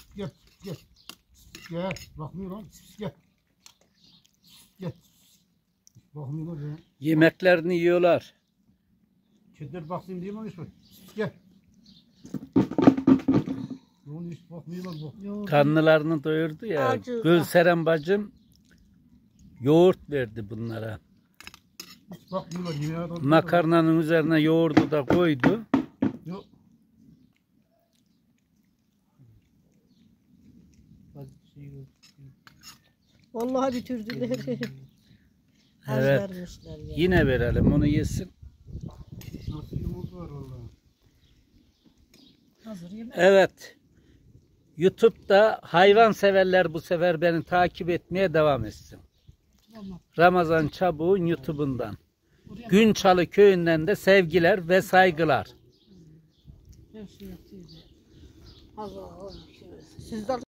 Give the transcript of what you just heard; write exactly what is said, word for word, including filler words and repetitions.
Gel, gel. Gel, bakmıyor lan. Gel. Gel. Bakmıyorlar ya. Yemeklerini yiyorlar. Kediler baksın diye mi İsmet? Gel. Onun hiç bakmıyorlar bak. Karnılarını doyurdu ya. Acı. Gülseren bacım yoğurt verdi bunlara. Hiç bakmıyorlar. Yemeğe adam. Makarnanın üzerine yoğurdu da koydu. Yok. Vallahi bitirdiler. Az Evet. vermişler ya. Yine verelim onu yesin. Nasıl yumurta var vallahi. Hazır yemek. Evet. YouTube'da hayvan severler bu sefer beni takip etmeye devam etsin. Ramazan Çabuk'un YouTube'undan. Günçalı köyünden de sevgiler ve saygılar. Sizden